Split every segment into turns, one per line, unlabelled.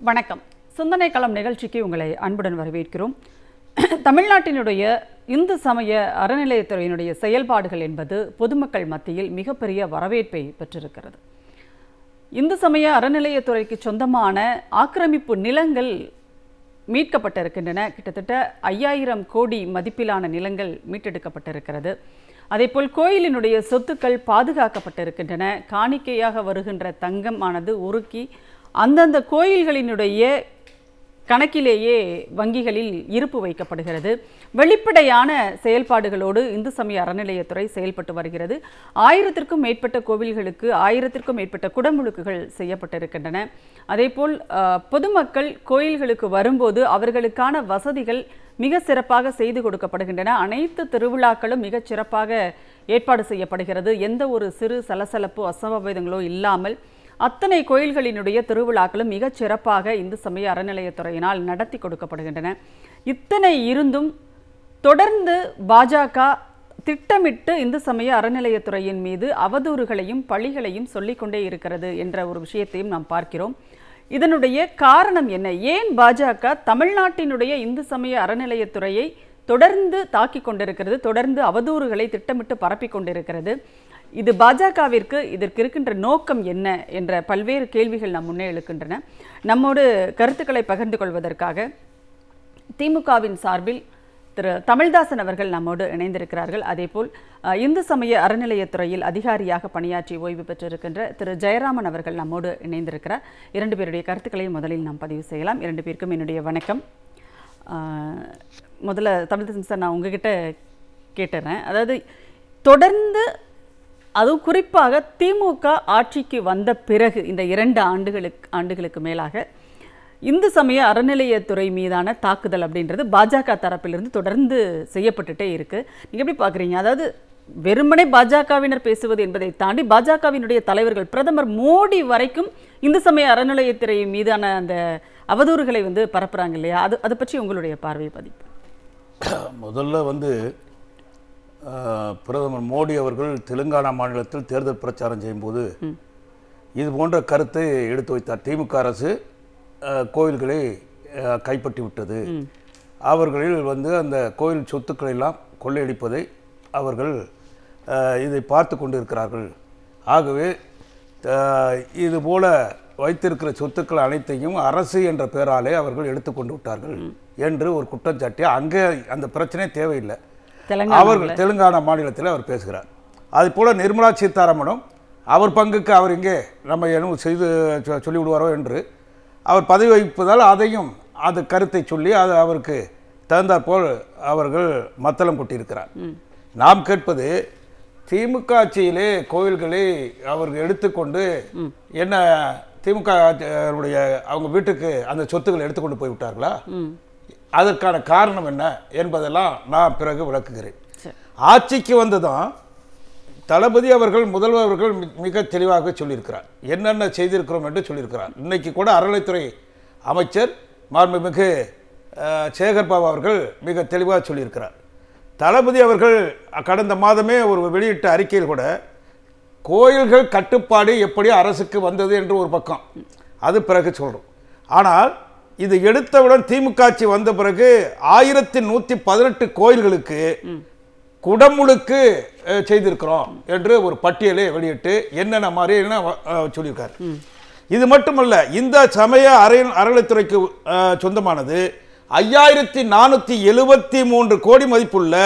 வணக்கம். சிந்தனைக்களம் நிகழ்ச்சிக்கு உங்களை அன்புடன் வரவேற்கிறோம். தமிழ்நாட்டினுடைய இந்து சமய அறநிலையத்துறையினுடைய செயல்பாடுகள் என்பது பொதுமக்கள் மத்தியில் மிகப்பெரிய வரவேற்பை பெற்றிருக்கிறது. இந்து சமய அறநிலையத்துறைக்கு சொந்தமான ஆக்கிரமிப்பு நிலங்கள் மீட்கப்பட்டிருக்கின்றன. கிட்டத்தட்ட 5000 கோடி மதிப்பிலான நிலங்கள் மீட்டெடுக்கப்பட்டிருக்கிறது. அதேபோல் கோயிலினுடைய சொத்துக்கள் பாதுகாக்கப்பட்டிருக்கின்றன. காணிக்கையாக வருகின்ற தங்கமானது உருக்கி அந்தந்த கோயில்களினுடைய கணக்கிலேயே வங்கிகளில் இருப்பு வைக்கப்படுகிறது. வெளிப்படையான செயல்பாடுகளோடு இந்து சமய அறநிலையத்துறை செயல்பட்டு வருகிறது. 1000க்கும் மேற்பட்ட கோவில்களுக்கு 1000க்கும் மேற்பட்ட குடமுழுக்குகள் செய்யப்பட்டிருக்கின்றன. அதேபோல் பொதுமக்கள் கோயில்களுக்கு வரும்போது அவர்களுக்கான வசதிகள் மிக சிறப்பாக செய்து கொடுக்கப்படுகின்றன. அனைத்து திருவிழாக்களும் மிகச் சிறப்பாக ஏற்பாடு செய்யப்படுகிறது. எந்த ஒரு சிறு சலசலப்போ அசம்பாவிதங்களோ இல்லாமல் அத்தனை கோயில்களினுடைய திருவிழாக்களும் மிகச் சிறப்பாக இந்து சமய அறநிலையத்துறையினால் நடத்தி கொடுக்கப்படுகின்றன. இத்தனை இருந்தும் தொடர்ந்து பாஜக திட்டமிட்டு இந்து சமய அறநிலையத்துறையின் மீது அவதூறுகளையும் பழிகளையும் சொல்லிக்கொண்டே இருக்கிறது என்ற ஒரு விஷயத்தையும் நாம் பார்க்கிறோம். இதனுடைய காரணம் என்ன? ஏன் பாஜக தமிழ்நாட்டினுடைய இந்து சமய அறநிலையத்துறையை தொடர்ந்து தாக்கிக் கொண்டிருக்கிறது, தொடர்ந்து அவதூறுகளை திட்டமிட்டு பரப்பிக் கொண்டிருக்கிறது? இது பாஜகவிற்கு இதற்கு இருக்கின்ற நோக்கம் என்ன என்ற பல்வேறு கேள்விகள் நம் முன்னே எழுக்கின்றன. நம்மோடு கருத்துக்களை பகிர்ந்து கொள்வதற்காக திமுகவின் சார்பில் திரு தமிழ்தாசன் அவர்கள் நம்மோடு இணைந்திருக்கிறார்கள். அதேபோல் இந்து சமய அறநிலையத்துறையில் அதிகாரியாக பணியாற்றி ஓய்வு பெற்றிருக்கின்ற திரு ஜெயராமன் அவர்கள் நம்மோடு இணைந்திருக்கிறார். 2 பேருடைய கருத்துக்களையும் முதலில் நாம் பதிவு செய்யலாம். 2 பேருக்கும் என்னுடைய வணக்கம். முதல்ல தமிழ்தாசன் சார், நான் உங்ககிட்ட கேட்டுறேன். அதாவது தொடர்ந்து அதுவும் குறிப்பாக திமுக ஆட்சிக்கு வந்த பிறகு இந்த 2 ஆண்டுகளுக்கு மேலாக இந்து சமய அறநிலையத்துறை மீதான தாக்குதல் அப்படின்றது பாஜக தரப்பிலிருந்து தொடர்ந்து செய்யப்பட்டுட்டே இருக்கு. நீங்க எப்படி பார்க்குறீங்க? அதாவது வெறுமனே பாஜகவினர் பேசுவது என்பதை தாண்டி பாஜகவினுடைய தலைவர்கள் பிரதமர் மோடி வரைக்கும் இந்து சமய அறநிலையத்துறை மீதான அந்த அவதூறுகளை பரப்புறாங்க இல்லையா? அதை பற்றி உங்களுடைய பார்வை பதிப்பு.
முதல்ல பிரதமர் மோடி அவர்கள் தெலுங்கானா மாநிலத்தில் தேர்தல் பிரச்சாரம் செய்யும்போது இது போன்ற கருத்தை எடுத்து வைத்தார். திமுக அரசு கோயில்களை கைப்பற்றி விட்டது, அவர்களில் அந்த கோயில் சொத்துக்களை எல்லாம் கொள்ளையடிப்பதை அவர்கள் இதை பார்த்து கொண்டிருக்கிறார்கள். ஆகவே இதுபோல வைத்திருக்கிற சொத்துக்கள் அனைத்தையும் அரசு என்ற பெயராலே அவர்கள் எடுத்துக்கொண்டு விட்டார்கள் என்று ஒரு குற்றம் சாட்டி அங்கே அந்த பிரச்சனை தேவையில்லை. அவர்கள் தெலுங்கானா மாநிலத்தில் அவர் பேசுகிறார். அது போல நிர்மலா சீதாராமனும் அவர் பங்குக்கு அவர் இங்கே நம்ம என்ன செய்து சொல்லிவிடுவாரோ என்று அவர் பதவி வகிப்பதால் அதையும் அது கருத்தை சொல்லி அது அவருக்கு தகுந்தாற் போல் அவர்கள் மத்தளம் கொட்டியிருக்கிறார். நாம் கேட்பது, திமுக ஆட்சியிலே கோயில்களை அவர்கள் எடுத்துக்கொண்டு என்ன திமுக அவங்க வீட்டுக்கு அந்த சொத்துக்களை எடுத்துக்கொண்டு போய்விட்டார்களா? அதற்கான காரணம் என்ன என்பதெல்லாம் நான் பிறகு விளக்குகிறேன். ஆட்சிக்கு வந்ததும் தளபதி அவர்கள் முதல்வர் அவர்கள் மிக தெளிவாக சொல்லியிருக்கிறார், என்னென்ன செய்திருக்கிறோம் என்று சொல்லியிருக்கிறார். இன்னைக்கு கூட அறநிலைத்துறை அமைச்சர் மாண்புமிகு சேகர் பாபு அவர்கள் மிக தெளிவாக சொல்லியிருக்கிறார். தளபதி அவர்கள் கடந்த மாதமே ஒரு வெளியிட்ட அறிக்கையில் கூட கோயில்கள் கட்டுப்பாடு எப்படி அரசுக்கு வந்தது என்று ஒரு பக்கம், அது பிறகு சொல்கிறோம். ஆனால் இது எடுத்தவுடன் திமுக ஆட்சி வந்த பிறகு 1118 கோயில்களுக்கு குடமுழுக்கு செய்திருக்கிறோம் என்று ஒரு பட்டியலை வெளியிட்டு என்னென்ன மாதிரி சொல்லியிருக்காரு. இது மட்டுமல்ல, இந்த சமய அறநிலையத்துறைக்கு சொந்தமானது 5473 கோடி மதிப்புள்ள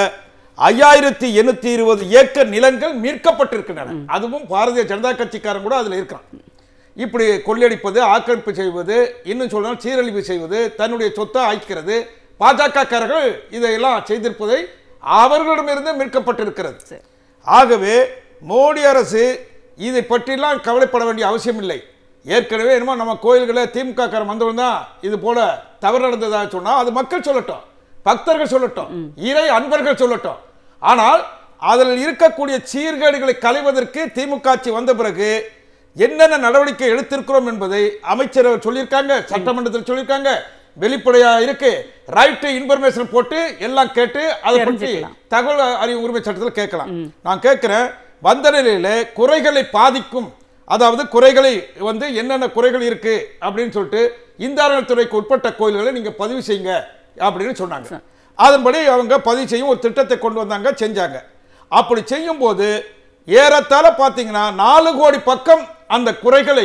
5820 ஏக்கர் நிலங்கள் மீட்கப்பட்டிருக்கின்றன. அதுவும் பாரதிய ஜனதா கட்சிக்காரன் கூட அதில் இருக்கான். இப்படி கொள்ளையடிப்பது, ஆக்கிரமிப்பு செய்வது, இன்னும் சொன்னால் சீரழிவு செய்வது, தன்னுடைய சொத்தை ஆய்க்கிறது, பாஜகக்காரர்கள் இதையெல்லாம் செய்திருப்பதை அவர்களிடமிருந்து மீட்கப்பட்டிருக்கிறது. ஆகவே மோடி அரசு இதை பற்றிலாம் கவலைப்பட வேண்டிய அவசியம் இல்லை. ஏற்கனவே என்னமோ நம்ம கோயில்களை திமுக காரன் வந்தவன் தான் இது போல தவறு நடந்ததாக சொன்னால் அது மக்கள் சொல்லட்டும், பக்தர்கள் சொல்லட்டும், இறை அன்பர்கள் சொல்லட்டும். ஆனால் அதில் இருக்கக்கூடிய சீர்கேடுகளை களைவதற்கு திமுக ஆட்சி வந்த பிறகு என்னென்ன நடவடிக்கை எடுத்திருக்கிறோம் என்பதை அமைச்சர் சொல்லியிருக்காங்க, சட்டமன்றத்தில் சொல்லியிருக்காங்க, வெளிப்படையா இருக்கு. ரைட் டு இன்ஃபர்மேஷன் போட்டு எல்லாம் கேட்டு அதை பற்றி தகவல் அறிவு உரிமை சட்டத்தில் கேட்கலாம். நான் கேட்கிறேன், வந்த நிலையில குறைகளை பாதிக்கும், அதாவது குறைகளை என்னென்ன குறைகள் இருக்கு அப்படின்னு சொல்லிட்டு
இந்த அறநிலையத்துறைக்கு உட்பட்ட கோயில்களை நீங்க பதிவு செய்யுங்க அப்படின்னு சொன்னாங்க. அதன்படி அவங்க பதிவு செய்யும் ஒரு திட்டத்தை கொண்டு வந்தாங்க, செஞ்சாங்க. அப்படி செய்யும் போது ஏறத்தாழ பார்த்தீங்கன்னா 4 கோடி பக்கம் அந்த குறைகளை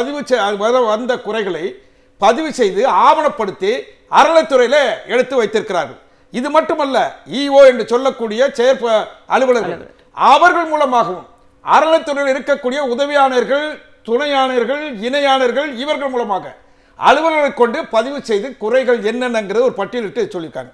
வந்த குறைகளை பதிவு செய்து ஆவணப்படுத்தி அறநிலையத்துறையில எடுத்து வைத்திருக்கிறார்கள். இது மட்டுமல்ல, இஓ என்று சொல்லக்கூடிய அலுவலர்கள் அவர்கள் மூலமாகவும் அறநிலையத்துறையில் இருக்கக்கூடிய உதவி ஆணையர்கள், துணை ஆணையர்கள், இணை ஆணையர்கள் இவர்கள் மூலமாக அலுவலர்களை கொண்டு பதிவு செய்து குறைகள் என்னென்னங்கிறது ஒரு பட்டியலிட்டு சொல்லியிருக்காங்க.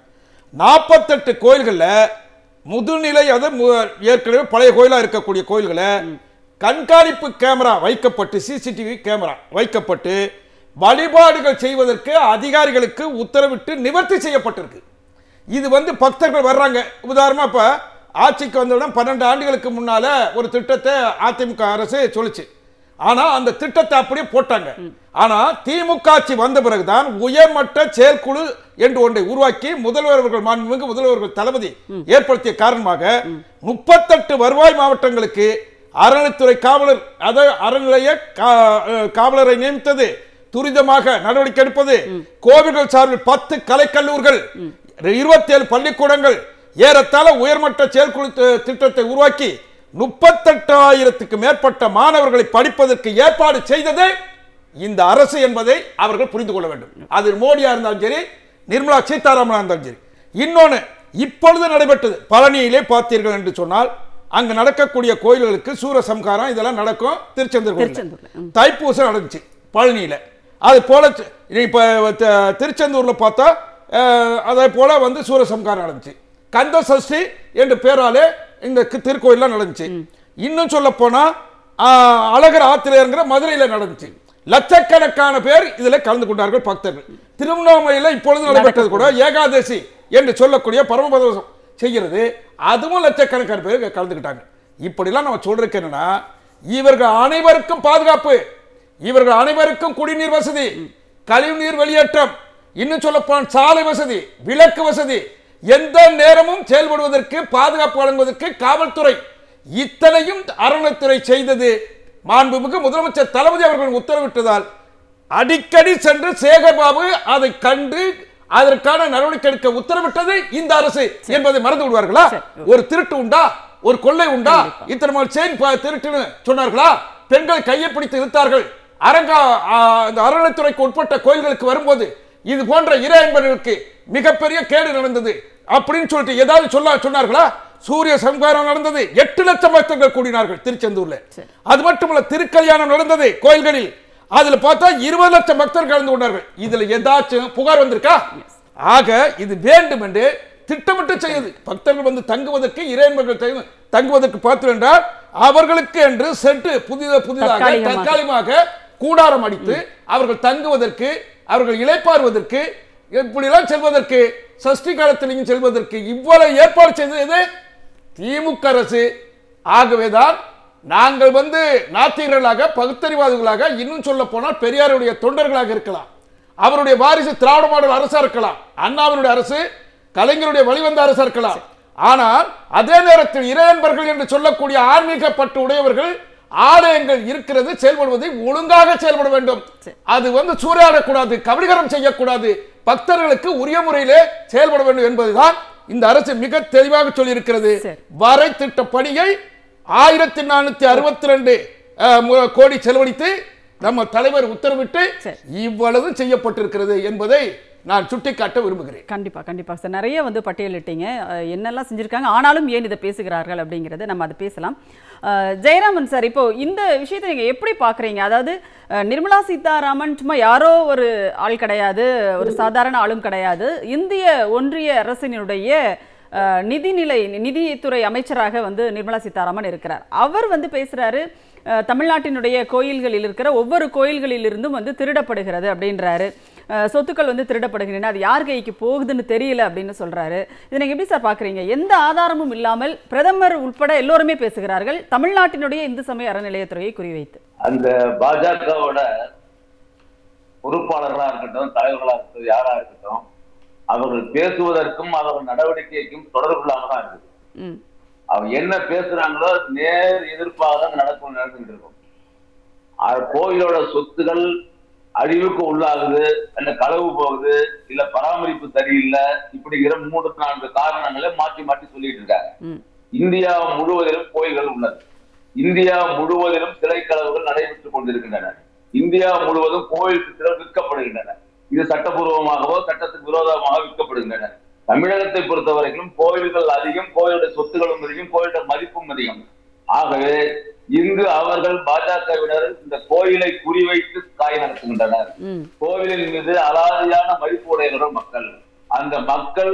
48 கோயில்கள்ல முதுநிலை, அது ஏற்கனவே பழைய கோயிலா இருக்கக்கூடிய கோயில்களை கண்காணிப்பு கேமரா வைக்கப்பட்டு, சிசிடிவி கேமரா வைக்கப்பட்டு வழிபாடுகள் செய்வதற்கு அதிகாரிகளுக்கு உத்தரவிட்டு நிவர்த்தி செய்யப்பட்டிருக்கு. இது பக்தர்கள் வர்றாங்க. உதாரணமா இப்ப ஆட்சிக்கு வந்தவுடன் 12 ஆண்டுகளுக்கு முன்னால ஒரு திட்டத்தை அதிமுக அரசு சொல்லுச்சு. ஆனா அந்த திட்டத்தை அப்படியே போட்டாங்க. ஆனா திமுக ஆட்சி வந்த பிறகுதான் உயர்மட்ட செயற்குழு என்று ஒன்றை உருவாக்கி முதல்வர்கள் மாண்புமிகு முதல்வர்கள் தளபதி ஏற்படுத்திய காரணமாக 38 வருவாய் மாவட்டங்களுக்கு அறநிலையத்துறை காவலர், அறநிலைய காவலரை நியமித்தது, துரிதமாக நடவடிக்கை எடுப்பது, கோவில்கள் சார்பில் 10 கலைக்கல்லூர்கள், 27 பள்ளிக்கூடங்கள், ஏறத்தாழ உயர்மட்ட செயற்குழு திட்டத்தை உருவாக்கி 38,000க்கு மேற்பட்ட மாணவர்களை படிப்பதற்கு ஏற்பாடு செய்தது இந்த அரசு என்பதை அவர்கள் புரிந்து கொள்ள வேண்டும். அது மோடியா இருந்தாலும் சரி, நிர்மலா சீதாராமனா இருந்தாலும் சரி. இன்னொன்னு, இப்பொழுது நடைபெற்றது பழனியிலே பார்த்தீர்கள் என்று சொன்னால் அங்க நடக்கக்கூடிய கோயில்களுக்கு சூரசம்காரம் இதெல்லாம் நடக்கும். திருச்செந்தூர் தைப்பூசம் நடந்துச்சு பழனியில. அது போல இப்ப திருச்செந்தூர்ல பார்த்தா அதே போல சூரசம்காரம் நடந்துச்சு. கந்த சஷ்டி என்ற பேராலே இந்த திருக்கோயிலாம் நடந்துச்சு. இன்னும் சொல்ல போனா அழகர் ஆத்திரையர்ங்கிற மதுரையில நடந்துச்சு. லட்சக்கணக்கான பேர் இதுல கலந்து கொண்டார்கள் பக்தர்கள். திருவண்ணாமலையில இப்பொழுது நடைபெற்றது கூட ஏகாதசி என்று சொல்லக்கூடிய பரமபதம் செய்கிறது, அதுவும் லட்சக்கணக்கான பேர் கலந்துக்கிட்டாங்க. இப்படிலாம் நம்ம சொல்றதுக்கு என்னன்னா, இவர்கள் அனைவருக்கும் பாதுகாப்பு, இவர்கள் அனைவருக்கும் குடிநீர் வசதி, கழிவுநீர் வெளியேற்றம், இன்னும் சொல்ல போன சாலை வசதி, விளக்கு வசதி, எந்த நேரமும் செயல்படுவதற்கு பாதுகாப்பு வழங்குவதற்கு காவல்துறை, இத்தனையும் அறநிலையத்துறை செய்தது. மாண்புமிகு முதலமைச்சர் தளபதி அவர்கள் உத்தரவிட்டதால் அடிக்கடி சென்று சேகர்பாபு அதை கண்டு அதற்கான நடவடிக்கை எடுக்க உத்தரவிட்டது இந்த அரசு என்பதை மறந்து விடுவார்களா? ஒரு திருட்டு உண்டா, ஒரு கொள்ளை உண்டா? இத்தனை செயின் திருட்டுன்னு சொன்னார்களா? பெண்களை கையை பிடித்து இழுத்தார்கள். அறநிலையத்துறைக்கு உட்பட்ட கோயில்களுக்கு வரும்போது இது போன்ற இறையன்பர்களுக்கு மிகப்பெரிய கேடு நடந்தது அப்படின்னு சொல்லிட்டு ஏதாவது சொன்னார்களா? சூரிய சம்ஹாரம் நடந்தது, 8 லட்சம் பக்தர்கள் கூடினார்கள் திருச்செந்தூர்ல. அது மட்டுமல்ல, திருக்கல்யாணம் நடந்தது கோயில்களில், அதுல பார்த்தா 20 லட்சம் பக்தர்கள் கலந்து கொண்டார்கள். இதுல ஏதாச்சும் புகார் வந்திருக்கா? ஆக இது வேண்டும் என்று திட்டமிட்டு செய்யுது. பக்தர்கள் தங்குவதற்கு, இறையன்பர்கள் தங்குவதற்கு பார்த்து என்றால் அவர்களுக்கு என்று சென்று புதிதாக தற்காலிகமாக கூடாரம் அடித்து அவர்கள் தங்குவதற்கு, அவர்கள் இளைப்பாறுவதற்கு, இப்படிலாம் செல்வதற்கு, சஷ்டி காலத்திலையும் செல்வதற்கு இவ்வளவு ஏற்பாடு செய்தது திமுக அரசு. ஆகவேதான் நாங்கள் நாத்திகர்களாக, பகுத்தறிவாதிகளாக, இன்னும் சொல்ல போனால் பெரியாருடைய தொண்டர்களாக இருக்கலாம், அவருடைய வாரிசு திராவிட மாடல் அரசா இருக்கலாம், அண்ணாவினுடைய அரசு, கலைஞருடைய வழிவந்த அரசா இருக்கலாம். ஆனால் அதே நேரத்தில் இறையன்பர்கள் என்று சொல்லக்கூடிய ஆன்மீக பற்று உடையவர்கள் ஆலயங்கள் இருக்கிறது, செயல்படுவதை ஒழுங்காக செயல்பட வேண்டும். அது சூறையாடக்கூடாது, கபடிகரம் செய்யக்கூடாது, பக்தர்களுக்கு உரிய முறையிலே செயல்பட வேண்டும் என்பதுதான் இந்த அரசு மிக தெளிவாக சொல்லி இருக்கிறது. வரை திட்ட பணியை 1462 கோடி செலவழித்து நம்ம தலைவர் உத்தரவிட்டு இவ்வளவு செய்யப்பட்டிருக்கிறது என்பதை நான் சுட்டிக்காட்ட விரும்புகிறேன்.
கண்டிப்பா கண்டிப்பா சார், நிறைய பட்டியலிட்டீங்க என்னெல்லாம் செஞ்சிருக்காங்க, ஆனாலும் ஏன் இதை பேசுகிறார்கள் அப்படிங்கறத நம்ம அதை பேசலாம். ஜெயராமன் சார், இப்போ இந்த விஷயத்தை நீங்க எப்படி பாக்குறீங்க? அதாவது நிர்மலா சீதாராமன் சும்மா யாரோ ஒரு ஆள் கிடையாது, ஒரு சாதாரண ஆளும் கிடையாது. இந்திய ஒன்றிய அரசினுடைய நிதித்துறை அமைச்சராக நிர்மலா சீதாராமன் இருக்கிறார். அவர் பேசுறாரு, தமிழ்நாட்டினுடைய கோயில்களில் இருக்கிற ஒவ்வொரு கோயில்களிலிருந்தும் திருடப்படுகிறது அப்படின்றாரு, சொத்துக்கள் திருடப்படுகின்றன, அது யார் கைக்கு போகுதுன்னு தெரியல அப்படின்னு சொல்றாரு. இதை நீங்க எப்படி சார் பாக்குறீங்க? எந்த ஆதாரமும் இல்லாமல் பிரதமர் உட்பட எல்லோருமே பேசுகிறார்கள் தமிழ்நாட்டினுடைய இந்து சமய அறநிலையத்துறையை குறிவைத்து.
அந்த பாஜகவோட பொறுப்பாளர்களா இருக்கட்டும், தலைவர்களா இருக்கட்டும், யாரா இருக்கட்டும், அவர்கள் பேசுவதற்கும் அவர்கள் நடவடிக்கைக்கும் தொடர்புள்ளாம தான் இருக்குது. அவங்க என்ன பேசுறாங்களோ நேர் எதிர்ப்பாக தான் நடந்துட்டு இருக்கும். கோயிலோட சொத்துகள் அழிவுக்கு உள்ளாகுது, இல்ல களவு போகுது, இல்ல பராமரிப்பு சரியில்லை, இப்படிங்கிற 3-4 காரணங்களை மாற்றி மாற்றி சொல்லிட்டு இருக்காங்க. இந்தியா முழுவதிலும் கோயில்கள் உள்ளது. இந்தியா முழுவதிலும் சிலை களவுகள் நடைபெற்றுக் கொண்டிருக்கின்றன. இந்தியா முழுவதும் கோயில் சித்திரம் விற்கப்படுகின்றன. இது சட்டப்பூர்வமாகவோ சட்டத்துக்கு விரோதமாக விற்கப்படுகின்றன. தமிழகத்தை பொறுத்த வரைக்கும் கோயில்கள் அதிகம், கோயிலுடைய சொத்துகளும் அதிகம், கோயிலுடைய மதிப்பும் அதிகம். ஆகவே இங்கு அவர்கள் பாஜகவினர் இந்த கோயிலை குறிவைத்து காய் நடத்துகின்றனர். கோயிலின் மீது அலாதியான மதிப்பு உடையவர்கள் மக்கள். அந்த மக்கள்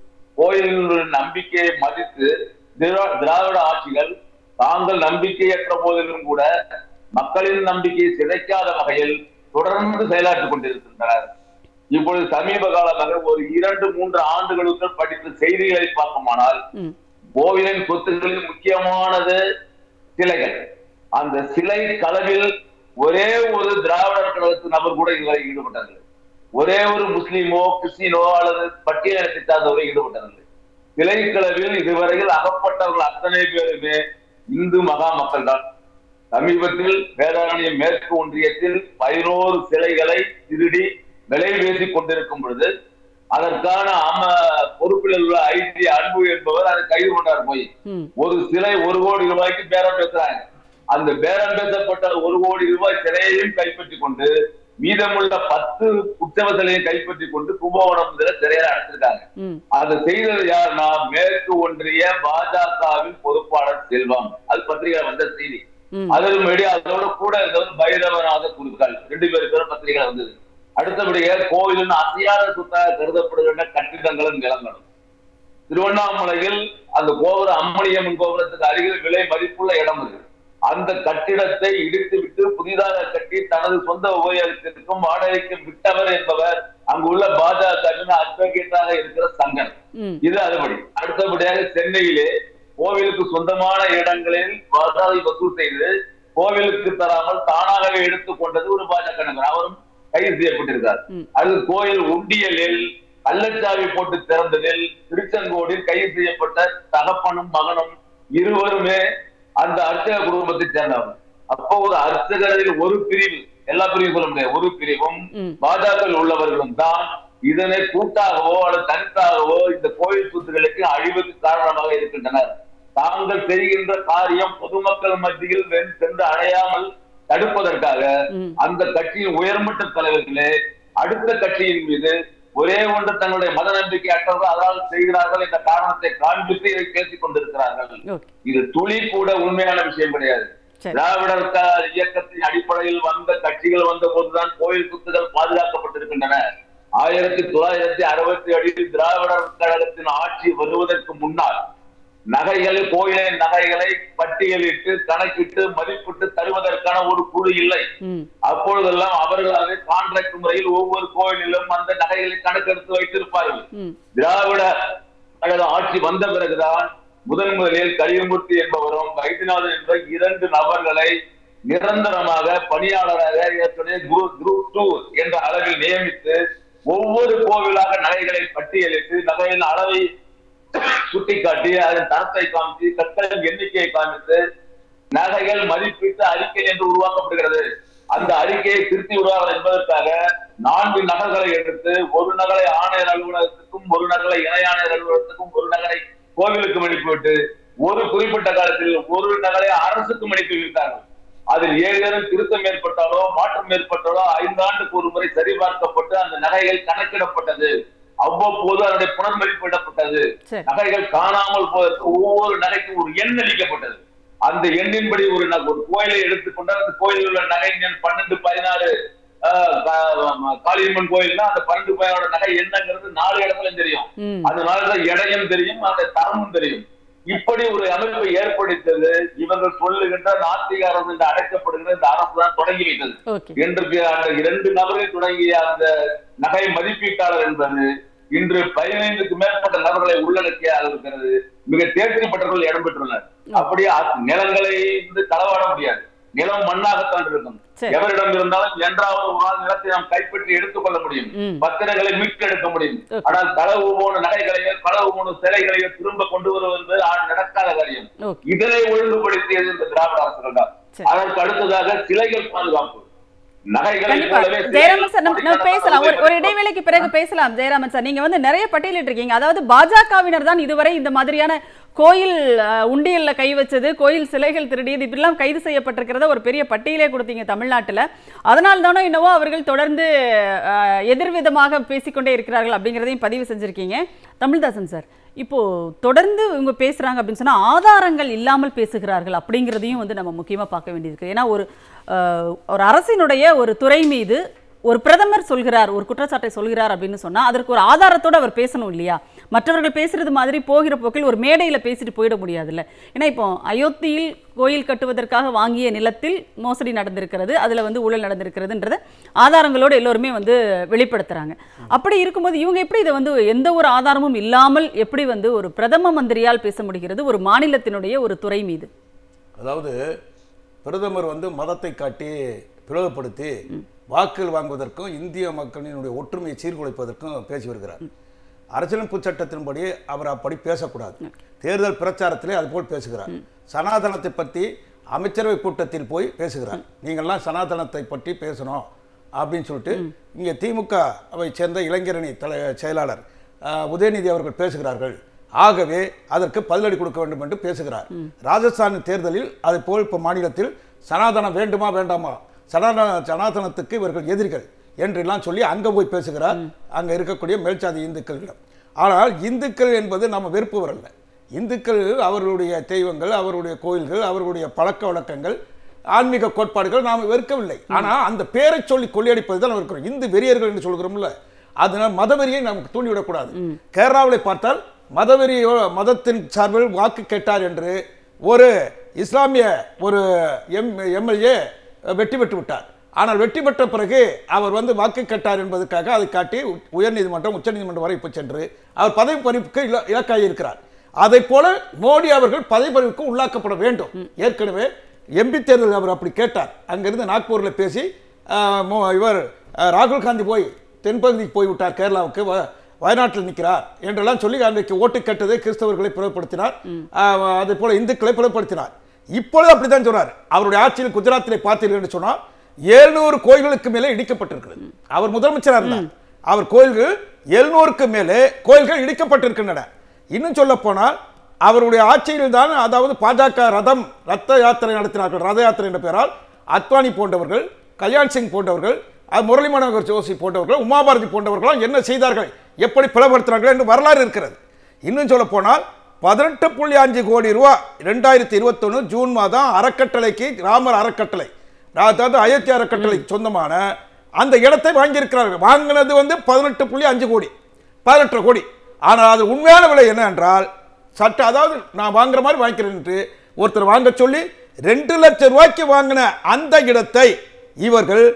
கோயிலின் நம்பிக்கையை மதித்து திராவிட ஆட்சிகள் தாங்கள் நம்பிக்கையற்ற போதிலும் கூட மக்களின் நம்பிக்கையை சிதைக்காத வகையில் தொடர்ந்து செயலாற்றிக் கொண்டிருக்கின்றனர். இப்பொழுது சமீப காலமாக ஒரு 2-3 ஆண்டுகளுக்கு படித்த செய்திகளை பார்க்குமானால் கோவிலின் சொத்துக்களில் முக்கியமானது சிலைகள். அந்த சிலை களவில் ஒரே ஒரு திராவிடர் கழகத்து நபர் கூட இதுவரை ஈடுபட்டார்கள். ஒரே ஒரு முஸ்லீமோ கிறிஸ்டினோ அல்லது பட்டியலை சார்ந்தவரை ஈடுபட்டார்கள். சிலை களவில் இதுவரையில் அகப்பட்டவர்கள் அத்தனை பேருமே இந்து மகா மக்கள் தான். சமீபத்தில் வேதாரண்யம் மேற்கு ஒன்றியத்தில் 11 சிலைகளை திருடி விலை பேசிக் கொண்டிருக்கும் பொழுது அதற்கான பொறுப்பில் உள்ள ஐடி அன்பு என்பவர் அதை கைது கொண்டார். போய் ஒரு சிலை 1 கோடி ரூபாய்க்கு பேரம் பேசுறாங்க. அந்த பேரம் பேசப்பட்ட 1 கோடி ரூபாய் சிலையையும் கைப்பற்றி கொண்டு மீதமுள்ள 10 உற்சவ சிலையும் கைப்பற்றி கொண்டு கும்பகோணம் சிறையில் அடைச்சிருக்காங்க. அதை செய்தது யாருன்னா மேற்கு ஒன்றிய பாஜகவின் பொறுப்பாளர் செல்வம். அது பத்திரிகை வந்த செய்தி. அதற்கு அதோட கூட இருந்தவர் பைரவநாத குருக்கள் 2 பேரும் பத்திரிகை வந்தது. அடுத்தபடியாக கோயிலின் அசையாத சொத்தாக கருதப்படுகின்ற கட்டிடங்களும் நிலங்களும். திருவண்ணாமலையில் அந்த கோபுரம் அம்மணியம்மன் கோபுரத்துக்கு அருகில் விலை மதிப்புள்ள இடம் இருக்கு. அந்த கட்டிடத்தை இடித்து விட்டு புதிதாக கட்டி தனது சொந்த உபயோகத்திற்கும் வாடகைக்கும் விட்டவர் என்பவர் அங்குள்ள பாஜகவின் அட்வொகேட்டாக இருக்கிற சங்கன். இது அதுபடி. அடுத்தபடியாக சென்னையிலே கோவிலுக்கு சொந்தமான இடங்களில் வாடகை வசூல் செய்து கோவிலுக்கு தராமல் தானாகவே எடுத்துக் கொண்டது ஒரு பாஜக நபர். அவரும் கைது செய்யப்பட்டிருக்கார். அது கோயில் உண்டியலில் கள்ளச்சாவி போட்டு திறந்ததில் திருச்செங்கோடில் கைது செய்யப்பட்ட தகப்பனும் மகனும் இருவருமே அந்த அர்ச்சக குடும்பத்தை சேர்ந்தவர். அப்போ ஒரு அர்ச்சகரில் ஒரு பிரிவு, எல்லா பிரிவும் சொல்ல முடியாது, ஒரு பிரிவும் பாஜக உள்ளவர்களும் தான் இதனை கூட்டாகவோ அல்லது தனித்தாகவோ இந்த கோயில் சொத்துக்களுக்கு அழிவுக்கு காரணமாக இருக்கின்றனர். தாங்கள் செய்கின்ற காரியம் பொதுமக்கள் மத்தியில் சென்று அடையாமல் தடுப்பதற்காக அந்த கட்சியின் உயர்மட்ட தலைவர்களே அடுத்த கட்சியின் மீது ஒரே ஒன்று தங்களுடைய மத நம்பிக்கை அற்றவர்கள் அதாவது செய்கிறார்கள் என்ற காரணத்தை காண்பித்து இதை பேசிக் கொண்டிருக்கிறார்கள். இது துளி கூட உண்மையான விஷயம் கிடையாது. திராவிடர் இயக்கத்தின் அடிப்படையில் வந்த கட்சிகள் வந்த போதுதான் கோயில் சொத்துகள் பாதுகாக்கப்பட்டிருக்கின்றன. 1967 திராவிடர் கழகத்தின் ஆட்சி வருவதற்கு முன்னால் நகைகள், கோயிலின் நகைகளை பட்டியலிட்டு கணக்கிட்டு மதிப்பிட்டு தருவதற்கான ஒரு குழு இல்லை. அப்பொழுதெல்லாம் அவர்களாக கான்ட்ராக்ட் முறையில் ஒவ்வொரு கோயிலிலும் அந்த நகைகளை கணக்கெடுத்து வைத்திருப்பார்கள். திராவிட கழக ஆட்சி வந்த பிறகுதான் முதலில் கலியமூர்த்தி என்பவரும் வைத்தியநாதன் என்ற 2 நபர்களை நிரந்தரமாக பணியாளராக குரூப் 2 என்ற அளவில் நியமித்து ஒவ்வொரு கோவிலாக நகைகளை பட்டியலிட்டு நகையின் அளவை சுட்டிக்காட்டி அதன் தரத்தை காமித்து கற்களின் எண்ணிக்கையை காமித்து நகைகள் மதிப்பீட்டு அறிக்கை என்று உருவாக்கப்படுகிறது. அந்த அறிக்கையை திருத்தி விடுவார்கள் என்பதற்காக 4 நகல்களை எடுத்து ஒரு நகலை ஆணையர் அலுவலகத்துக்கும் ஒரு நகலை இணை ஆணையர் அலுவலகத்துக்கும் ஒரு நகலை கோவிலுக்கும் அனுப்பிவிட்டு ஒரு குறிப்பிட்ட காலத்தில் ஒரு நகலை அரசுக்கும் அனுப்பி வைத்தார்கள். அதில் ஏதேனும் திருத்தம் ஏற்பட்டாலோ மாற்றம் ஏற்பட்டாலோ 5 ஆண்டுக்கு ஒரு முறை சரிபார்க்கப்பட்டு அந்த நகைகள் கணக்கிடப்பட்டது. அவ்வப்போது அதனுடைய புனர்மதிப்பிடப்பட்டது. நகைகள் காணாமல் போவதற்கு ஒவ்வொரு நகைக்கும் ஒரு எண் அளிக்கப்பட்டது. அந்த எண்ணின்படி ஒரு கோயிலை எடுத்துக்கொண்டால் அந்த கோயிலில் உள்ள நகை எண் 12-16 காளியம்மன் கோயில்னா அந்த 12-16 நகை என்னங்கிறது 4 இடத்துல தெரியும். அதனாலதான் எடையும் தெரியும், அந்த தரமும் தெரியும். இப்படி ஒரு அமைப்பை ஏற்படுத்தது இவர்கள் சொல்லுகின்ற நாத்திக அரசு என்று அழைக்கப்படுகிற இந்த அரசு தான் தொடங்கி வைத்தது. என்று அந்த 2 நபர்கள் தொடங்கிய அந்த நகை மதிப்பீட்டாளர் என்பது இன்று 15க்கு மேற்பட்ட நபர்களை உள்ளடக்கிய இருக்கிறது. மிக தேர்ச்சி பெற்றவர்கள் இடம் பெற்றுள்ளனர். அப்படியே நிலங்களை களவாட முடியாது. நிலம் மண்ணாகத்தான் இருக்கும். எவரிடம் இருந்தாலும் என்றாவது ஒரு நாள் நிலத்தை நாம் கைப்பற்றி எடுத்துக் கொள்ள முடியும், பத்திரங்களை மீட்டெடுக்க முடியும். ஆனால் களவு போன நகைகளையோ களவு போன சிலைகளையோ திரும்ப கொண்டு வருவது என்பது நடக்காத காரியம். இதனை ஒழுங்குபடுத்தியது இந்த திராவிட அரசுகள் தான். அதற்கு அடுத்ததாக சிலைகள் பாதுகாப்பு. நகைகளை
ஜெயராமன் சார் நம்ம பேசலாம், ஒரு இடைவேளைக்கு பிறகு பேசலாம். ஜெயராமன் சார், நீங்க வந்து நிறைய பட்டியலிட்டு இருக்கீங்க. அதாவது பாஜகவினர் தான் இதுவரை இந்த மாதிரியான கோயில் உண்டியல்ல கை வச்சது, கோயில் சிலைகள் திருடியது, இப்படிலாம் கைது செய்யப்பட்டிருக்கிறத ஒரு பெரிய பட்டியலே கொடுத்தீங்க தமிழ்நாட்டில். அதனால் தானோ என்னவோ அவர்கள் தொடர்ந்து எதிர்விதமாக பேசிக்கொண்டே இருக்கிறார்கள் அப்படிங்கிறதையும் பதிவு செஞ்சிருக்கீங்க. தமிழ்தாசன் சார், இப்போ தொடர்ந்து இவங்க பேசுறாங்க அப்படின்னு சொன்னா ஆதாரங்கள் இல்லாமல் பேசுகிறார்கள் அப்படிங்கிறதையும் வந்து நம்ம முக்கியமா பார்க்க வேண்டியிருக்கு. ஏன்னா ஒரு அரசினுடைய ஒரு துறை மீது ஒரு பிரதமர் சொல்கிறார், ஒரு குற்றச்சாட்டை சொல்கிறார் அப்படின்னு சொன்னா அதற்கு ஒரு ஆதாரத்தோடு அவர் பேசணும் இல்லையா? மற்றவர்கள் பேசுறது மாதிரி போகிற போக்கில் ஒரு மேடையில் பேசிட்டு போயிட முடியாதுல்ல. ஏன்னா இப்போ அயோத்தியில் கோயில் கட்டுவதற்காக வாங்கிய நிலத்தில் மோசடி நடந்திருக்கிறது, அதுல வந்து ஊழல் நடந்திருக்கிறதுன்றது ஆதாரங்களோடு எல்லோருமே வந்து வெளிப்படுத்துறாங்க. அப்படி இருக்கும்போது இவங்க எப்படி இதை வந்து எந்த ஒரு ஆதாரமும் இல்லாமல் எப்படி வந்து ஒரு பிரதம மந்திரியால் பேச முடிகிறது ஒரு மாநிலத்தினுடைய ஒரு துறை மீது?
அதாவது பிரதமர் வந்து மதத்தை காட்டி பிளவுபடுத்தி வாக்குகள் வாங்குவதற்கும் இந்திய மக்களினுடைய ஒற்றுமையை சீர்குலைப்பதற்கும் பேசி வருகிறார். அரசியலமைப்பு சட்டத்தின்படி அவர் அப்படி பேசக்கூடாது. தேர்தல் பிரச்சாரத்திலே அதுபோல் பேசுகிறார். சனாதனத்தை பற்றி அமைச்சரவை கூட்டத்தில் போய் பேசுகிறார். நீங்கள்லாம் சனாதனத்தை பற்றி பேசணும் அப்படின்னு சொல்லிட்டு இங்கே திமுகவை சேர்ந்த இளைஞரணி செயலாளர் உதயநிதி அவர்கள் பேசுகிறார்கள். ஆகவே அதற்கு பதிலடி கொடுக்க வேண்டும் என்று பேசுகிறார். ராஜஸ்தான் தேர்தலில் அதை போல் இப்போ மாநிலத்தில் சனாதனம் வேண்டுமா வேண்டாமா, சனாதனத்துக்கு இவர்கள் எதிரிகள் என்றெல்லாம் சொல்லி அங்கே போய் பேசுகிறார், அங்கே இருக்கக்கூடிய மேல்சாதி இந்துக்களிடம். ஆனால் இந்துக்கள் என்பது நம்ம வெறுப்பவர் அல்ல. இந்துக்கள் அவர்களுடைய தெய்வங்கள், அவருடைய கோயில்கள், அவர்களுடைய பழக்க வழக்கங்கள், ஆன்மீக கோட்பாடுகள் நாம் வெறுக்கவில்லை. ஆனால் அந்த பேரை சொல்லி கொள்ளையடிப்பது தான் இருக்கிறோம். இந்து வெறியர்கள் என்று சொல்கிறோம்ல, அதனால் மதவெறியை நமக்கு தூண்டிவிடக்கூடாது. கேரளாவில் பார்த்தால் மதவெறி மதத்தின் சார்பில் வாக்கு கேட்டார் என்று ஒரு இஸ்லாமிய ஒரு எம்எல்ஏ வெற்றி பெற்று விட்டார். ஆனால் வெற்றி பெற்ற பிறகு அவர் வந்து வாக்கு கேட்டார் என்பதற்காக அதை காட்டி உயர்நீதிமன்றம் உச்சநீதிமன்றம் வரை சென்று அவர் பதவி பறிப்புக்கு இலக்காகி இருக்கிறார். அதை போல மோடி அவர்கள் பதவி பறிப்புக்கு உள்ளாக்கப்பட வேண்டும். ஏற்கனவே எம்பி தேர்தல் அவர் அப்படி கேட்டார். அங்கிருந்து நாக்பூரில் பேசி இவர் ராகுல் காந்தி போய் தென்பகுதிக்கு போய்விட்டார், கேரளாவுக்கு வயநாட்டில் நிற்கிறார் என்றெல்லாம் சொல்லி அன்றைக்கு ஓட்டு கேட்டதை கிறிஸ்தவர்களை பிளவுபடுத்தினார், அதே போல இந்துக்களை பிளவுபடுத்தினார். இப்பொழுது அப்படித்தான் சொன்னார். அவருடைய ஆட்சியில் குஜராத்திலே பார்த்தீர்கள் என்று சொன்னால் 700 கோயில்களுக்கு மேலே இடிக்கப்பட்டிருக்கிறது. அவர் முதலமைச்சராக இருந்தார். அவர் கோயில்கள் 700க்கு மேலே கோயில்கள் இடிக்கப்பட்டிருக்கின்றன. இன்னும் சொல்ல போனால் அவருடைய ஆட்சியில் தான், அதாவது பாஜக ரத்த யாத்திரை நடத்தினார்கள். ரத யாத்திரை என்ற பெயரால் அத்வானி போன்றவர்கள், கல்யாண் சிங் போன்றவர்கள், முரளி மனோகர் ஜோஷி போன்றவர்கள், உமாபாரதி போன்றவர்கள் என்ன செய்தார்கள், எப்படி பிளவுபடுத்தினார்கள் என்று வரலாறு இருக்கிறது. இன்னும் சொல்ல போனால் 18.5 கோடி ரூபாய் 2021 ஜூன் மாதம் அறக்கட்டளைக்கு, ராமர் அறக்கட்டளை, அதாவது அயோத்தி அறக்கட்டளை சொந்தமான அந்த இடத்தை வாங்கியிருக்கிறார்கள். வாங்கினது வந்து 18.5 கோடி, 18 கோடி. ஆனால் அது உண்மையான விலை என்ன என்றால் சட்ட, அதாவது நான் வாங்குற மாதிரி வாங்கிக்கிறேன் என்று ஒருத்தர் வாங்க சொல்லி 2 லட்சம் ரூபாய்க்கு வாங்கின அந்த இடத்தை இவர்கள்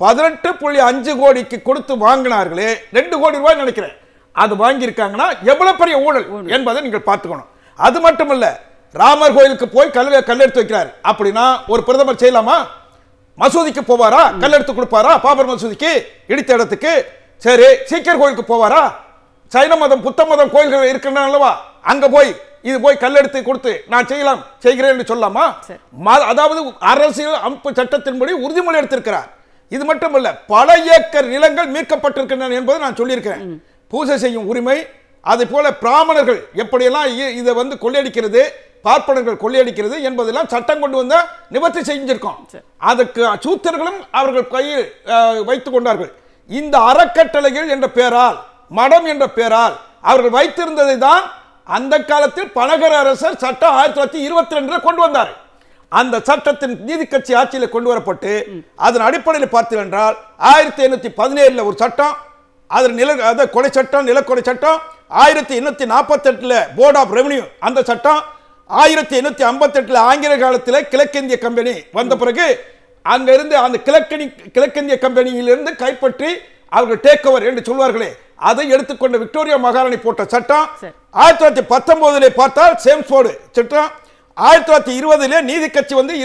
18.5 கோடிக்கு கொடுத்து வாங்கினார்களே, 2 கோடி ரூபாய் நினைக்கிறேன். அது வாங்கியிருக்காங்கன்னா எவ்வளவு பெரிய ஊழல் என்பதை நீங்கள் பார்த்துக்கணும். அது மட்டுமல்ல, ராமர் கோயிலுக்கு போய் கல்லெடுத்து வைக்கிறார். அப்படின்னா ஒரு பிரதமர் செய்யலாமா? மசூதிக்கு போவாரா? கல்லெடுத்து கொடுப்பாரா? பாபர் மசூதிக்கு இடித்த இடத்துக்கு. சரி, சீக்கியர் கோயிலுக்கு போவாரா? சைன மதம், புத்த மதம் கோயில்கள் இருக்கின்றன அல்லவா, அங்க போய் இது போய் கல்லெடுத்து கொடுத்து நான் செய்கிறேன் என்று சொல்லலாமா? அதாவது அரசியல் அமைப்பு சட்டத்தின்படி உறுதிமொழி எடுத்திருக்கிறார். இது மட்டுமல்ல, பல ஏக்கர் நிலங்கள் மீட்கப்பட்டிருக்கின்றன என்பதை நான் சொல்லியிருக்கிறேன். பூஜை செய்யும் உரிமை, அதே போல பிராமணர்கள் எப்படியெல்லாம் இதை வந்து கொள்ளையடிக்கிறது, பார்ப்பனர்கள் கொள்ளையடிக்கிறது என்பதெல்லாம் சட்டம் கொண்டு வந்த நிவர்த்தி செஞ்சிருக்கோம். அதுக்கு சூத்திரர்களும் அவர்கள் கையில் வைத்துக் கொண்டார்கள். இந்த அறக்கட்டளைகள் என்ற பெயரால், மடம் என்ற பெயரால் அவர்கள் வைத்திருந்ததை தான் அந்த காலத்தில் பனகர அரசர் சட்டம் 1922 கொண்டு வந்தார். அந்த சட்டத்தின் நீதி கட்சி ஆட்சியில் கொண்டு வரப்பட்டு அதன் அடிப்படையில் பார்த்தீர்கள் என்றால் 1817 ஒரு சட்டம், அதன் கொலை சட்டம், நிலக்கொலை சட்டம். 1848 போர்ட் ஆஃப் ரெவென்யூ அந்த சட்டம். 1858 ஆங்கில காலத்தில் கிழக்கிந்திய கம்பெனி வந்த பிறகு அங்கிருந்து அந்த கிழக்கிந்திய கம்பெனியிலிருந்து கைப்பற்றி அவர்கள் டேக் ஓவர் என்று சொல்வார்களே, அதை எடுத்துக்கொண்ட விக்டோரியா மகாராணி போட்ட சட்டம். 1919 பார்த்தால் சேம்ஸ்போர்டு சட்டம். 1920 நீதி கட்சி வந்து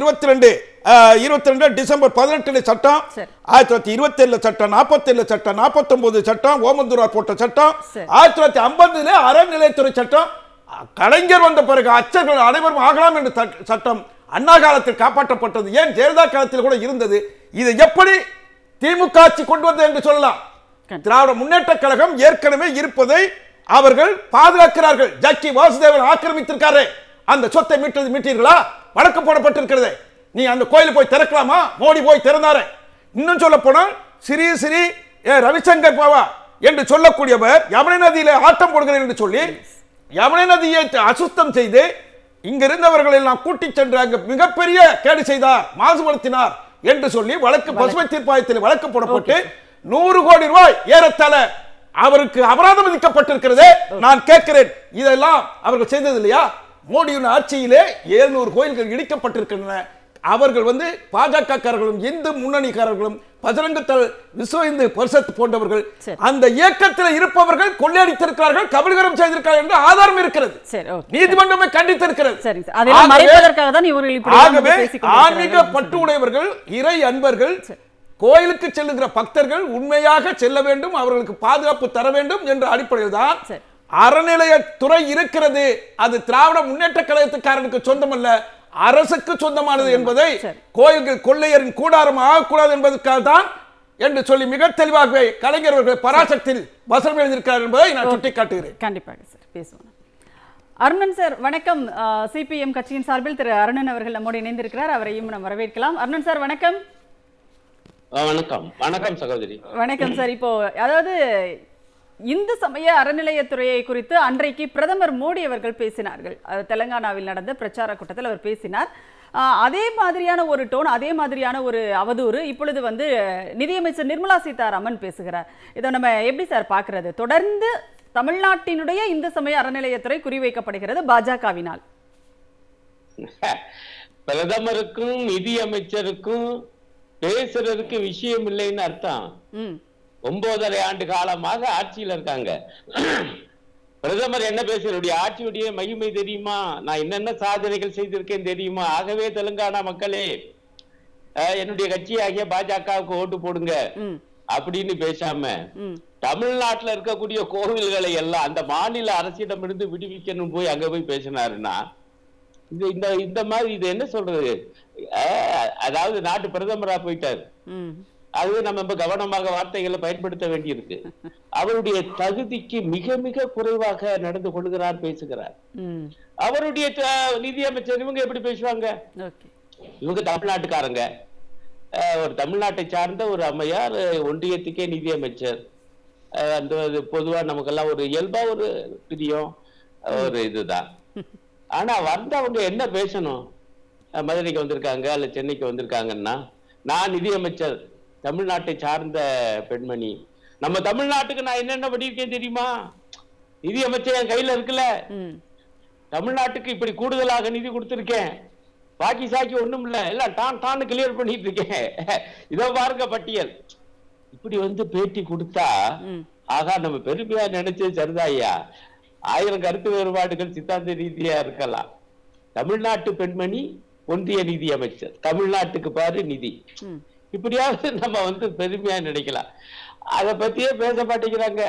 22 டிசம்பர் 18 சட்டம். 1927 சட்டம், 47 சட்டம், 49 சட்டம், ஓமந்தூரா போட்ட சட்டம். 1950 அறநிலையத்துறை சட்டம். கலைஞர் வந்த பிறகு அச்சர்கள் அனைவரும் ஆகலாம் என்ற சட்டம் அண்ணா காலத்தில் காப்பாற்றப்பட்டது. ஏன் ஜெயலலிதா காலத்தில் கூட இருந்தது. இதை எப்படி
திமுக ஆட்சி கொண்டு வந்தது என்று சொல்லலாம். திராவிட முன்னேற்ற கழகம் ஏற்கனவே இருப்பதை அவர்கள் பாதுகாக்கிறார்கள். ஜக்கி வாசுதேவன் ஆக்கிரமித்திருக்காரு. அந்த சொத்தை மீட்டீர்களா? வழக்கு போடப்பட்டிருக்கிறது. நீ அந்த கோயிலை போய் திறக்கலாமா? மோடி போய் திறந்தாரு. இன்னும் சொல்ல போனால் ஸ்ரீ ரவிசங்கர் பாவா என்று சொல்லக்கூடியவர் யமுனை நதியில ஆட்டம் போடுகிறேன் என்று சொல்லி யமுனை நதியை அசுத்தம் செய்து இங்கிருந்தவர்கள் எல்லாம் கூட்டிச் சென்று அங்கு மிகப்பெரிய கேடு செய்தார், மாசுபடுத்தினார் என்று சொல்லி வழக்கு பசுமை தீர்ப்பாயத்தில் வழக்கு போடப்பட்டு 100 கோடி ரூபாய் ஏறத்தாழ அவருக்கு அபராதம் விதிக்கப்பட்டிருக்கிறது. நான் கேட்கிறேன், இதெல்லாம் அவர்கள் செய்தது இல்லையா? மோடியின் ஆட்சியிலே 700 கோயில்கள் இடிக்கப்பட்டிருக்கின்றன. அவர்கள் பாஜகக்காரர்களும் இந்து முன்னணிக்காரர்களும் பஜரங்க தள் விஸ்வ இந்து பரிஷத் போன்றவர்கள் அந்த இயக்கத்தில் இருப்பவர்கள் கொள்ளையடித்திருக்கிறார்கள், கபலீகரம் செய்திருக்கிறார்கள் என்று ஆதாரம் இருக்கிறது. நீதிமன்றமே கண்டித்திருக்கிறது. ஆகவே ஆன்மீக பற்று உடையவர்கள், இறை அன்பர்கள், கோயிலுக்கு செல்லுகிற பக்தர்கள் உண்மையாக செல்ல வேண்டும், அவர்களுக்கு பாதுகாப்பு தர வேண்டும் என்ற அடிப்படையில் தான் அறநிலையத்துறை இருக்கிறது. அது திராவிட முன்னேற்ற கழகத்துக்காரனுக்கு சொந்தமல்ல, அரசுக்கு சொந்தமானது என்பதை கோயில்கள் கொள்ளையரின் கூடாரம் ஆகக்கூடாது என்பதற்காக தான் என்று சொல்லி மிக தெளிவாகவே கலைஞர் அவர்கள் பராசக்தியில் வசனம் எழுதியிருக்கிறார் என்பதை நான் சுட்டிக்காட்டுகிறேன்.
கண்டிப்பாக சார் பேசுவோம். அருணன் சார் வணக்கம். சிபிஎம் கட்சியின் சார்பில் திரு அருணன் அவர்கள் நம்மோடு இணைந்திருக்கிறார். அவரையும் நாம் வரவேற்கலாம். அருணன் சார் வணக்கம்.
வணக்கம். வணக்கம் சகோதரி.
வணக்கம் சார். இப்போ அதாவது இந்து சமய அறநிலையத்துறையை குறித்து அன்றைக்கு பிரதமர் மோடி அவர்கள் பேசினார்கள். தெலங்கானாவில் நடந்த பிரச்சார கூட்டத்தில் அவர் பேசினார். அதே மாதிரியான ஒரு டோன், அதே மாதிரியான ஒரு அவதூறு இப்பொழுது நிதியமைச்சர் நிர்மலா சீதாராமன் பேசுகிறார். இதை நம்ம எப்படி சார் பார்க்கிறது? தொடர்ந்து தமிழ்நாட்டினுடைய இந்து சமய அறநிலையத்துறை குறிவைக்கப்படுகிறது பாஜகவினால்.
பிரதமருக்கும் நிதியமைச்சருக்கும் பேசுறதுக்கு விஷயம் இல்லைன்னு அர்த்தம். 9.5 ஆண்டு காலமாக ஆட்சியில் இருக்காங்க. பிரதமர் என்ன பேசுறடைய ஆட்சியுடைய மகிமை தெரியுமா? நான் என்னென்ன சாதனைகள் செய்திருக்கேன் தெரியுமா? ஆகவே தெலுங்கானா மக்களே, என்னுடைய கட்சியாகிய பாஜகவுக்கு ஓட்டு போடுங்க அப்படின்னு பேசாம தமிழ்நாட்டில் இருக்கக்கூடிய கோவில்களை எல்லாம் அந்த மாநில அரசிடமிருந்து விடுவிக்கணும் போய் அங்க போய் பேசினாருன்னா இந்த மாதிரி இது என்ன சொல்றது? அதாவது நாட்டு பிரதமரா போயிட்டாரு. அது நம்ம கவனமாக வார்த்தைகளை பயன்படுத்த வேண்டியிருக்கு. அவருடைய தகுதிக்கு மிக மிக குறைவாக நடந்து கொள்கிறார், பேசுகிறார். அவருடைய நிதியமைச்சர் இவங்க எப்படி பேசுவாங்க? இவங்க தமிழ்நாட்டுக்காரங்க, ஒரு தமிழ்நாட்டை சார்ந்த ஒரு அம்மையார், ஒன்றியத்துக்கே நிதியமைச்சர். அந்த பொதுவா நமக்கெல்லாம் ஒரு இயல்பா ஒரு பிரியம் ஒரு இதுதான். ஆனா வந்தவங்க என்ன பேசணும்? மதுரைக்கு வந்திருக்காங்க அல்ல சென்னைக்கு வந்திருக்காங்கன்னா, நான் நிதியமைச்சர், தமிழ்நாட்டை சார்ந்த பெண்மணி, நம்ம தமிழ்நாட்டுக்கு நான் என்னென்ன பண்ணியிருக்கேன் தெரியுமா? நிதியமைச்சர் என் கையில இருக்குல்ல, தமிழ்நாட்டுக்கு இப்படி கூடுதலாக நிதி கொடுத்திருக்கேன், பாக்கி சாக்கி ஒண்ணும் இல்ல, எல்லாம் டான்னு கிளியர் பண்ணிட்டு இருக்கேன், இதோ பாருங்க பட்டியல். இப்படி பேட்டி கொடுத்தா ஆகா நம்ம பெருமையா நினைச்சது சரிதாய்யா. 1000 கருத்து வேறுபாடுகள் சித்தாந்த ரீதியா இருக்கலாம். தமிழ்நாட்டு பெண்மணி, ஒன்றிய நிதி அமைச்சர், தமிழ்நாட்டுக்கு பாரு நிதி, இப்படியாவது நம்ம பெருமையா நினைக்கலாம். அத பத்தியே பேச மாட்டேங்கிறாங்க.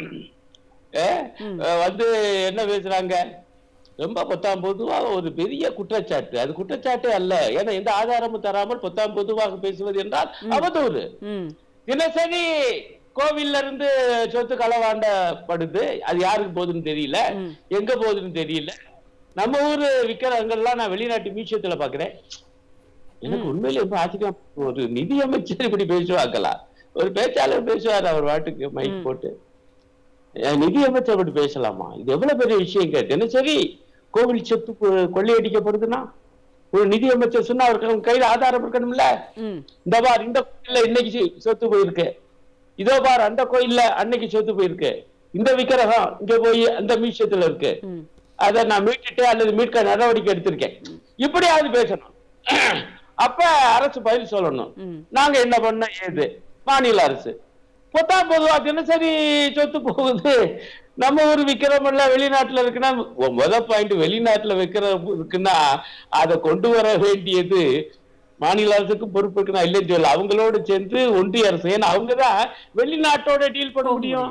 என்ன பேசுறாங்க? ரொம்ப 10ஆம் பொதுவாக ஒரு பெரிய குற்றச்சாட்டு. அது குற்றச்சாட்டே அல்ல, ஏன்னா எந்த ஆதாரமும் தராமல் 10ஆம் பொதுவாக பேசுவது என்றால் அவதூறு. தினசரி கோவில்ல இருந்து சொத்து களவாண்டப்படுது. அது யாருக்கு போகுதுன்னு தெரியல, எங்க போகுதுன்னு தெரியல. நம்ம ஊரு விக்கிறவங்கெல்லாம் நான் வெளிநாட்டு மியூசியத்துல பாக்குறேன். எனக்கு உண்மையில இப்ப ஆச்சரியம், ஒரு நிதி அமைச்சர் இப்படி பேசுவாக்கலாம். ஒரு பேச்சாளர் பேசுவார் அவர் வாட்டுக்கு மைக் போட்டு, நிதி அமைச்சர் அப்படி பேசலாமா? இது எவ்வளவு பெரிய விஷயங்க. தினசரி கோவில் சொத்து கொள்ளையடிக்கப்படுதுன்னா ஒரு நிதி அமைச்சர் சொன்னா அவருக்கு கையில ஆதாரம் இருக்கணும்ல. இந்த பார் இந்த கோயில்ல இன்னைக்கு சொத்து போயிருக்கு, இதோ பார் அந்த கோயில்ல அன்னைக்கு சொத்து போயிருக்கு, இந்த விக்கிரகம் இங்க போய் அந்த மியூசியத்துல இருக்கு, அதை நான் மீட்டுட்டு அல்லது மீட்க நடவடிக்கை எடுத்திருக்கேன், இப்படியாவது பேசணும். அப்ப அரசு பதில் சொல்லணும். நாங்க என்ன பண்ண ஏது? மாநில அரசு 10ஆம் பொதுவா தினசரி சொத்து போகுது, நம்ம ஊர் விக்கிறோம்ல, வெளிநாட்டுல இருக்குன்னா முதல் பாயிண்ட், வெளிநாட்டுல வைக்கிற இருக்குன்னா அதை கொண்டு வர வேண்டியது மாநில அரசுக்கு பொறுப்பு இருக்குன்னா இல்லைன்னு சொல்ல, அவங்களோட சேர்ந்து ஒன்றிய அரசு. ஏன்னா அவங்கதான் வெளிநாட்டோட டீல் பண்ண முடியும்.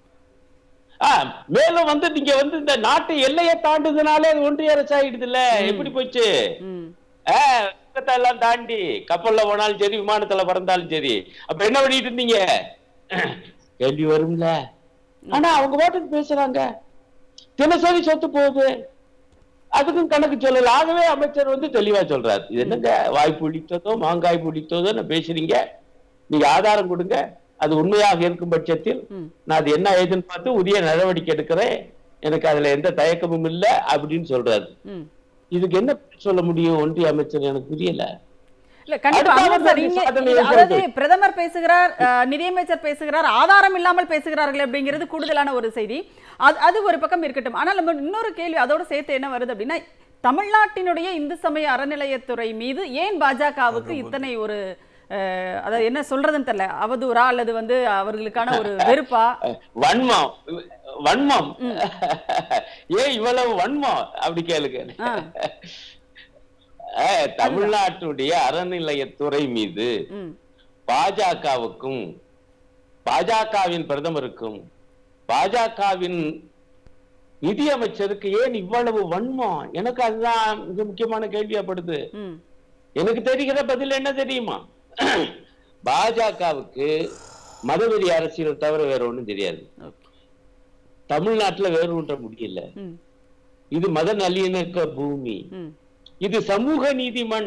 மேலும் நீங்க இந்த நாட்டு எல்லையை தாண்டுதுனாலே ஒன்றிய அரசு ஆயிடுது இல்ல. எப்படி போச்சு? எல்லாம் தாண்டி கப்பல்ல போனாலும் சரி விமானத்துல பறந்தாலும் சரி அப்ப என்ன பண்ணிட்டு இருந்தீங்க? கேள்வி வரும்ல. ஆனா அவங்க பாட்டுக்கு பேசுறாங்க, தினசரி சொத்து போகுது, அதுக்கும் கணக்கு சொல்லல. ஆகவே அமைச்சர் வந்து தெளிவா சொல்றாரு, இது என்னங்க வாய் பிடித்ததோ மாங்காய் பிடித்ததோ பேசுறீங்க, நீங்க ஆதாரம் கொடுங்க, அது உண்மையாக இருக்கும் பட்சத்தில் நான் அது என்ன ஏதுன்னு பார்த்து உரிய நடவடிக்கை எடுக்கிறேன், எனக்கு அதுல எந்த தயக்கமும் இல்லை அப்படின்னு சொல்றாரு. இதுக்கு என்ன சொல்ல முடியும் ஒன்றிய அமைச்சர்? எனக்கு புரியல.
இல்ல கண்டிப்பா அதாவது பிரதமர் பேசுகிறார், நிதியமைச்சர் பேசுகிறார், ஆதாரம் இல்லாமல் பேசுகிறார்கள் அப்படிங்கிறது கூடுதலான ஒரு செய்தி. அது ஒரு பக்கம் இருக்கட்டும். ஆனால் நம்ம இன்னொரு கேள்வி அதோட சேர்த்து என்ன வருது அப்படின்னா, தமிழ்நாட்டினுடைய இந்து சமய அறநிலையத்துறை மீது ஏன் பாஜகவுக்கு இத்தனை ஒரு அதாவது என்ன சொல்றதுன்னு தெரியல, அவதூறா அல்லது வந்து அவர்களுக்கான ஒரு வெறுப்பா?
வன்மம் வன்மம் ஏன் இவ்வளவு வன்மம் அப்படி கேளுங்க. தமிழ்நாட்டுடைய அறநிலையத்துறை மீது பாஜகவுக்கும் பாஜகவின் பிரதமருக்கும் பாஜகவின் நிதியமைச்சருக்கு ஏன் இவ்வளவு வன்மம்? எனக்கு அதுதான் மிக முக்கியமான கேள்வியாப்படுது. எனக்கு தெரிகிற பதில் என்ன தெரியுமா? பாஜகவுக்கு மதவெறி அரசியல் தவிர வேற ஒண்ணும் தெரியாது. தமிழ்நாட்டுல வேறு ஒன்ற முடியல. இது மத நல்லிணக்க பூமி, இது சமூக நீதி மண்.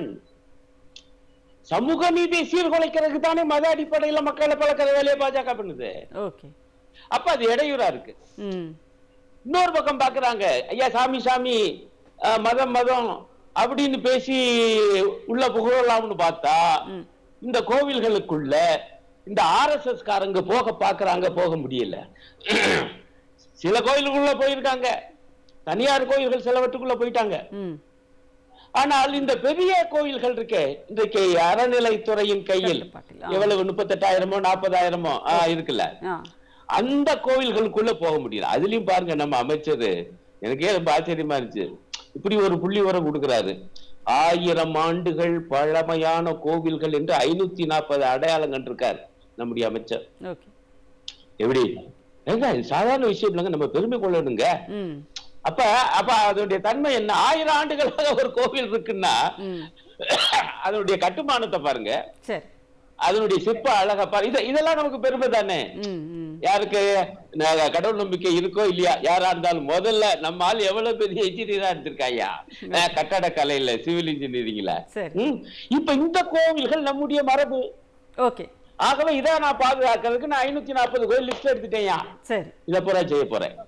சமூக நீதி சீர்குலைக்கிறதுக்கு தானே மத அடிப்படையில மக்களை பழக்கிற வேலையை பாஜக பண்ணுது. அப்ப அது இடையூறா இருக்கு. இன்னொரு பக்கம் பாக்குறாங்க, ஐயா சாமி சாமி மதம் மதம் அப்படின்னு பேசி உள்ள புகழலாம்னு பார்த்தா இந்த கோவில்களுக்குள்ள இந்த RSS காரங்க போக பாக்குறாங்க, போக முடியல. சில கோயிலுக்குள்ள போயிருக்காங்க, தனியார் கோயில்கள் சிலவற்றுக்குள்ள போயிட்டாங்க. ஆனால் இந்த பெரிய கோயில்கள் இருக்கே, இன்றைக்கு அறநிலைத்துறையின் கையில் எவ்வளவு 38,000 40,000 இருக்குல்ல, அந்த கோவில்களுக்குள்ள போக முடியல. அதுலயும் பாருங்க நம்ம அமைச்சர், எனக்கே ரொம்ப ஆச்சரியமா இருந்துச்சு, இப்படி ஒரு புள்ளி உரம் கொடுக்கிறாரு. 1000 ஆண்டுகள் பழமையான கோவில்கள் என்று 540 அடையாளம் கண்டிருக்காரு நம்முடைய அமைச்சர். எப்படி சாதாரண விஷயம் இல்லைங்க, நம்ம பெருமை கொள்ளணுங்க. அப்ப அப்ப அதனுடைய தன்மை என்ன? 1000 ஆண்டுகளாக ஒரு கோவில் இருக்குன்னா அதனுடைய கட்டுமானத்தை பாருங்க, அதனுடைய சிற்ப அழகா பாருங்க, இதெல்லாம் நமக்கு பெருமை தானே. யாருக்கு கடவுள் நம்பிக்கை இருக்கோ இல்லையா, யாரா இருந்தாலும் முதல்ல நம்ம ஆள் எவ்வளவு பெரிய இன்ஜினியரா இருந்திருக்காயா, கட்டட கலையில சிவில் இன்ஜினியரிங்ல. இப்ப இந்த கோவில்கள் நம்முடைய மரபு. ஆகவே இதை நான் பாதுகாக்கிறதுக்கு நான் 540 கோயில் லிஸ்ட் எடுத்துட்டேயா, இதை பூரா செய்ய போறேன்.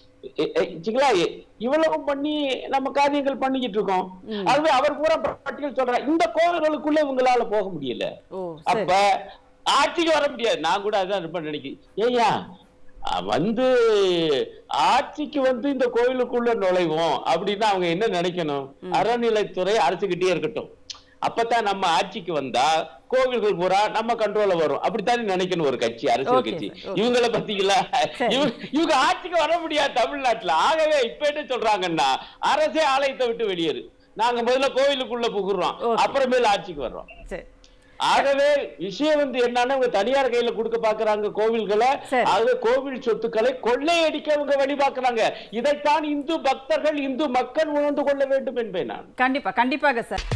இவ்வளவு பண்ணி நம்ம காரியங்கள் பண்ணிக்கிட்டு இருக்கோம். அதுவே அவர் பூரா பட்டியல் சொல்றார், இந்த கோவில்களுக்குள்ள இவங்களால போக முடியல, அப்ப ஆட்சிக்கு வர முடியாது. நான் கூட அதான் ரொம்ப நினைக்கிறேன், ஏய்யா வந்து ஆட்சிக்கு வந்து இந்த கோயிலுக்குள்ள நுழைவோம் அப்படின்னா அவங்க என்ன நினைக்கணும்? அறநிலைத்துறை அரசுகிட்டே இருக்கட்டும், அப்பதான் நம்ம ஆட்சிக்கு வந்தா கோவில்கள் பூரா நம்ம கண்ட்ரோல்ல வரும், அப்படித்தானே நினைக்கணும் ஒரு கட்சி, அரசியல் கட்சி. இவங்களை பத்திங்களா, இவங்க ஆட்சிக்கு வர முடியாது தமிழ்நாட்டுல. ஆகவே இப்ப என்ன சொல்றாங்கன்னா, அரசே ஆலயத்தை விட்டு வெளியேறு, நாங்க முதல்ல கோவிலுக்குள்ள புகுறோம், அப்புறமேல ஆட்சிக்கு வர்றோம். ஆகவே விஷயம் வந்து என்னன்னா, தனியார் கையில கொடுக்க பாக்குறாங்க கோவில்களை, ஆகவே கோவில் சொத்துக்களை கொள்ளையடிக்க அவங்க வழி பாக்குறாங்க. இதைத்தான் இந்து பக்தர்கள் இந்து மக்கள் உணர்ந்து கொள்ள வேண்டும் என்பேன் நான்.
கண்டிப்பாக சார்.